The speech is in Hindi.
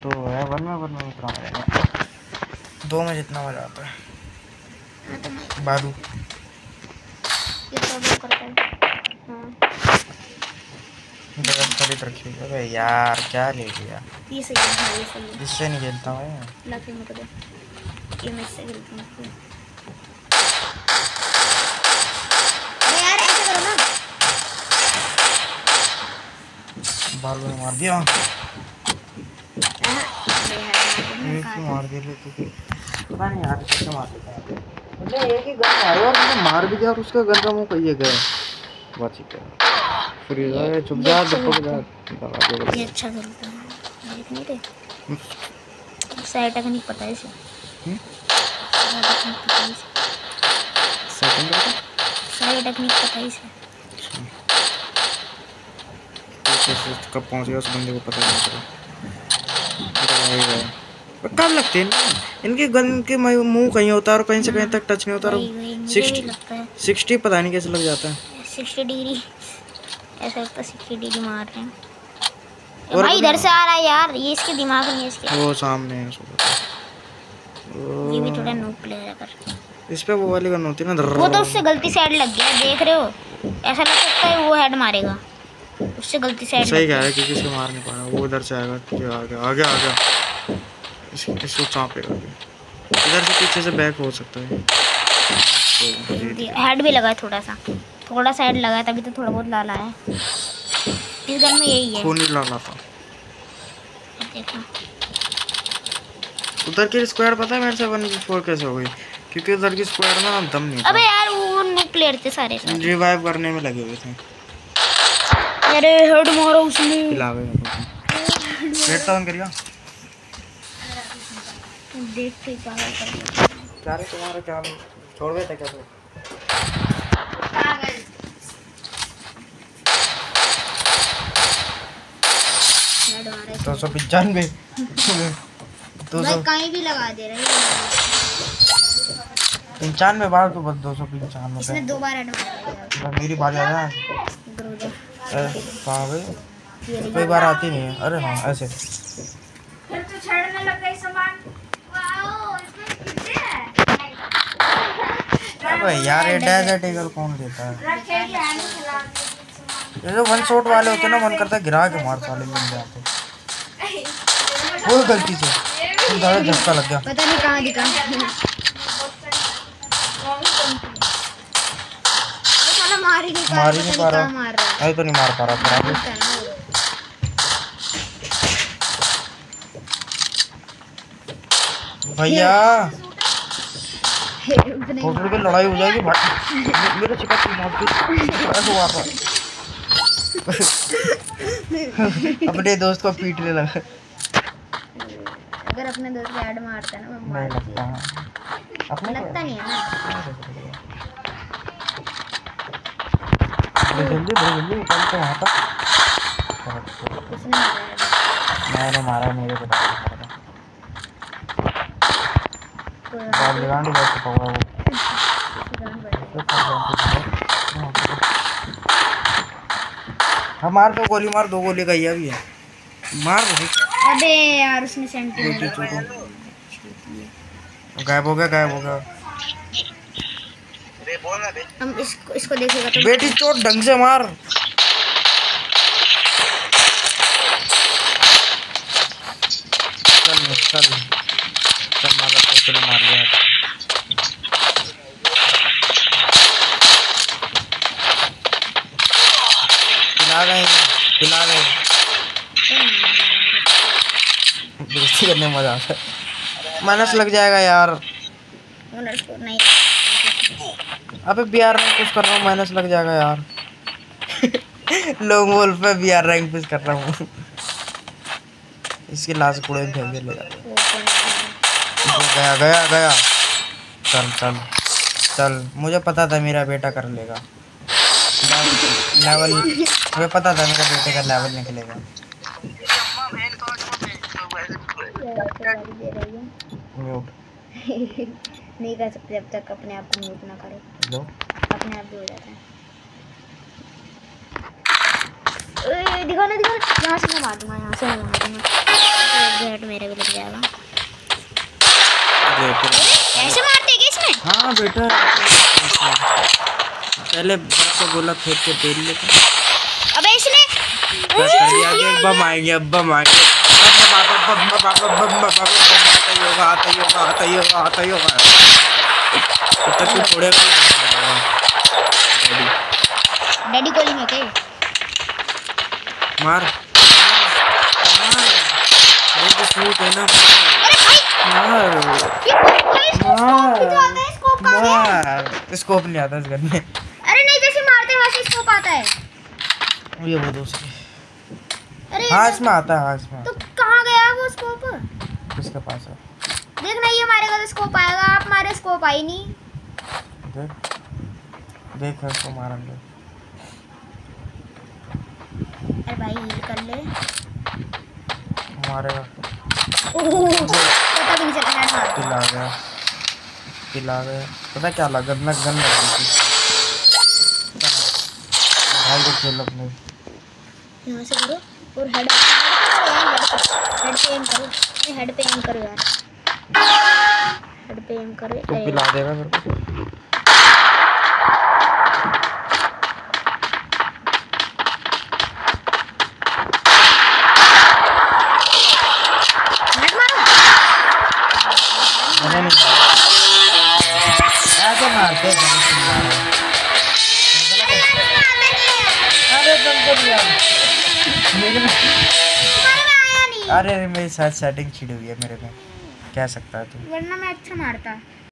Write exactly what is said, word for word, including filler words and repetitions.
तो है वन में वन में उतना रहेगा, दो में जितना मजा आता है। बारू ये तो वो करता है। हाँ जगह खरीद रखी है। अबे यार क्या ले लिया? ये सही है, हाँ ये सही है। इससे नहीं खेलता मैं। ला फिर मुझे दे, ये मैं इससे खेलती हूँ। अरे यार ऐसे करो ना। बालू ने मार दिया। अरे यार एक ही मार दिया ले तू। पता नहीं यार कैसे मार देता है। मुझे एक ही गन मारा और मुझे मार भी दिया और उसका गन का मुंह कहिए गया। बच गया। फिर ये चुप जा दुपक जा। ये अच्छा खेलता है। देख नहीं थे। साइड टेक्निक पता है इसे। हम्म? साइड टेक्निक पता है इसे। कब पहुंच गया उस बंदे को पता नहीं चला। कब लगते हैं इनके गन के मुंह कहीं होता है और कहीं से कहीं तक टच नहीं होता। सिक्सटी सिक्सटी पता नहीं कैसे लग जाता है। सिक्सटी डिग्री ऐसा लगता है सिक्सटी डिग्री मार रहे हैं। और भाई इधर से आ रहा है यार, ये इसके दिमाग में है इसके। वो सामने है ये भी थोड़ा नूब प्लेयर है कर। इस पे वो वाली गन होती है ना। वो तो उससे गलती साइड लग गया, देख रहे हो? ऐसा लग सकता है वो हेड मारेगा, उससे गलती साइड सही कह रहा है क्योंकि इसे मार नहीं पाया। वो उधर से आएगा। क्या आ गया आ गया आ गया। इस, इसको चापेगा इधर से पीछे से बैक हो सकता है। हेड भी लगा है थोड़ा सा, थोड़ा साइड लगा है तभी तो थोड़ा बहुत लाला है। इस गन में यही है। खून ही लाला था। देखो उधर की स्क्वाड पता है मेरे से वन फोर कैसे हो गई? क्योंकि उधर की स्क्वाड में दम नहीं था। अबे यार वो नो प्लेयर थे सारे सारे। रिवाइव करने में लगे हुए थे। अरे हेड मारा उसने। पिला गए हेड डाउन करिया। देख के क्या कर दिया। क्या रे तुम्हारा क्या छोड़ गए थे क्या? दो सौ पंचानवे दो सौ कहीं भी लगा दे रहे हैं। पंचानवे बार तो बस दो सौ पंचानवे। इसने दो बार ऐड मारा। मेरी बारी आ जाए। कहाँ गई? कोई बार आती नहीं है। अरे हाँ ऐसे फिर तो छड़ने लग गई सामान। वाओ इसमें कितने हैं? अबे यार ये डेजर्ट ईगल कौन देता है? ये जो वन शॉट वाले होते हैं ना, मन करता है गिरा के मार साले मिल जाते। वो गलती से ज़्यादा झटका लग गया। पता नहीं कहाँ दिखा। मार ही नहीं पा रहा। मार ही नहीं पा रहा। मार रहा है तो नहीं मार पा रहा। खराब है भैया। होटल की लड़ाई हो जाएगी भाई। मेरे चिकन की मौत की ऐसे हुआ था। अपने दोस्त को पीटने लगा। अगर अपने दोस्त को ऐड मारता है ना वो मार लगता है अपने लगता नहीं है ना। बड़ी जल्दी बड़ी जल्दी निकल के वहाँ तक। किसने मारा है? मैंने मारा मेरे को मारा बाल लगाने बस पकड़ा वो। हाँ मार दो गोली मार दो गोली का ही है मार दो। अबे यार उसने सेंटीमीटर गायब हो गया गायब हो गया। हम इसको इसको देखेगा तो बेटी चोट ढंग से मार। चल चल चल मार तो मार लिया। पिला गए पिला गए। दोस्ती करने में मजा आता है। माइनस लग जाएगा यार। नहीं अबे बिहार रैंक पुश कर रहा हूँ माइनस लग जाएगा यार। लॉन्ग वॉल पे बिहार रैंक पुश कर रहा हूँ। इसकी लाश कूड़े में फेंक दे ले गया गया गया। चल चल चल मुझे पता था मेरा बेटा कर लेगा लेवल। मुझे पता था मेरा बेटे का लेवल निकलेगा। म्यूट नहीं कर सकते जब तक अपने आप को म्यूट ना करो। लो अपने आप भी हो जाता है। दिखा ना दिखा ना, यहाँ से मैं मार दूंगा, यहाँ से मैं मार दूंगा। हाँ बेटा पहले बड़ा गोला फेंक के पेल लेते। अबे इसने बस कर दिया कि बम आएंगे अब बम आएंगे बम बम बम बम बम आता ही होगा आता ही होगा आता ही होगा आता ही होगा तब तक तो थोड़े डैडी कॉलिंग है क्या? मार वो तो स्मूथ है ना। मार मार मार स्कोप नहीं आता इस गन में। अरे नहीं जैसे मारते हैं वैसे स्कोप आता है। ये वो दूसरी अरे हाँ इसमें आता है। हाँ इसमें तो कहाँ गया वो स्कोप? किसके पास है? देख ना ये मारेगा तो स्कोप आएगा, आप मारे स्कोप आई नहीं। देख देख इसको मारेंगे। अरे भाई हील कर ले। मारेगा ओह पता भी नहीं चला हेड मार किल आ गया किल आ गया। पता क्या लगा गन गन लगी थी भाई को खेल अपने यहाँ से करो और हेड हेड पे एम करो। नहीं हेड पे एम करो यार, हेड पे एम करो। तो पिला देगा मेरे को। मैंने नहीं ऐसे मारते हैं अरे तुम तो यार मेरे में अरे मेरी साथ सेटिंग छिड़ी हुई है मेरे में, कह सकता है तू वरना मैं अच्छा मारता।